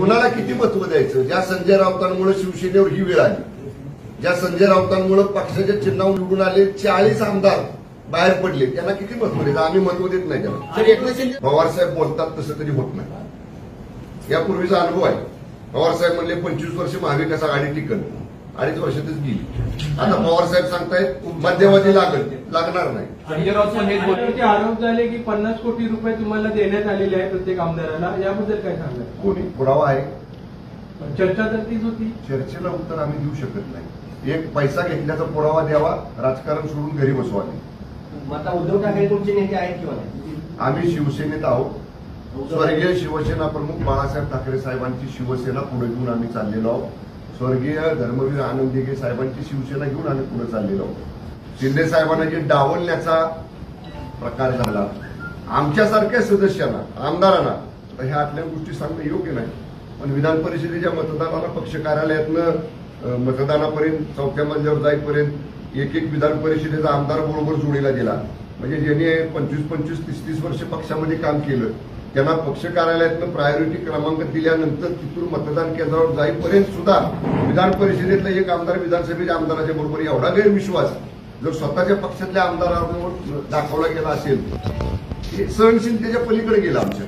कुणाला किती महत्व द्यायचं? ज्या संजय राऊतांमुळे शिवसेनेवर ही वेळ आली, ज्या संजय राऊतांमुळे पक्षाच्या चिन्हावर निवडून आले 40 आमदार बाहेर पडले, त्यांना किती महत्व द्यायचं? आम्ही महत्व देत नाही त्याला. पवारसाहेब बोलतात तसं तरी होत नाही. यापूर्वीचा अनुभव आहे. पवारसाहेब म्हणले 25 वर्ष महाविकास आघाडी टिकल, 2.5 वर्षातच गेली. आता पवारसाहेब सांगतायत मध्यवधी लागणार नाही. संजय राऊत आरोप झाले की 50 कोटी रुपये तुम्हाला देण्यात आलेले आहे प्रत्येक आमदाराला, याबद्दल काय सांगणार? कोणी पुरावा आहे? चर्चा तर तीच होती. चर्चेला उत्तर आम्ही देऊ शकत नाही. एक पैसा घेतल्याचा पुरावा द्यावा, राजकारण सोडून घरी बसवावे. आता उद्धव ठाकरे तुमचे नेते आहेत किंवा नाही? आम्ही शिवसेनेत आहोत. स्वर्गीय शिवसेना प्रमुख बाळासाहेब ठाकरे साहेबांची शिवसेना पुढे घेऊन आम्ही चाललेलो आहोत. स्वर्गीय धर्मवीर आनंद दिघे साहेबांची शिवसेना घेऊन आम्ही पुढे चाललेलो आहोत. शिंदे साहेबांना जे डावलण्याचा प्रकार झाला आमच्यासारख्या सदस्यांना, आमदारांना, ह्या आतल्या गोष्टी सांगणं योग्य नाही. पण विधान परिषदेच्या मतदानाला पक्ष कार्यालयातनं मतदानापर्यंत 4थ्या मजल्यावर जाईपर्यंत एक विधान परिषदेचा आमदार बरोबर जोडीला गेला. म्हणजे ज्यांनी 25-25, 30-30 वर्ष पक्षामध्ये काम केलं त्यांना पक्ष कार्यालयातनं प्रायोरिटी क्रमांक दिल्यानंतर तिथून मतदान केंद्रावर जाईपर्यंत सुद्धा विधान परिषदेतला एक आमदार विधानसभेच्या आमदाराच्या बरोबर एवढा गैरविश्वास जर स्वतःच्या पक्षातल्या आमदारांवर दाखवला गेला असेल, हे सहनशीलतेच्या पलीकडे गेला. आमच्या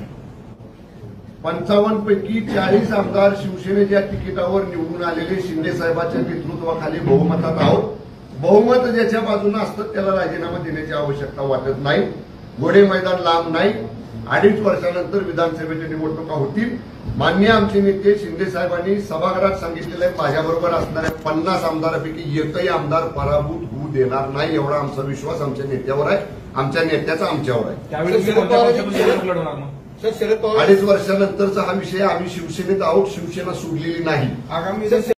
55 पैकी 40 आमदार शिवसेनेच्या तिकिटावर निवडून आलेले शिंदे साहेबांच्या नेतृत्वाखाली बहुमतात आहोत. बहुमत ज्याच्या बाजूने असतं त्याला राजीनामा देण्याची आवश्यकता वाटत नाही. घोडे मैदान लांब नाही. 2.5 वर्षानंतर विधानसभेच्या निवडणुका होतील. माननीय आमचे नेते शिंदे साहेबांनी सभागृहात सांगितलेलं आहे, माझ्याबरोबर असणाऱ्या 50 आमदारांपैकी एकही आमदार पराभूत होऊ देणार नाही, एवढा आमचा विश्वास आमच्या नेत्यावर आहे, आमच्या नेत्याचा आमच्यावर आहे. 2.5 वर्षानंतरचा हा विषय. आम्ही शिवसेनेत आहोत, शिवसेना सोडलेली नाही.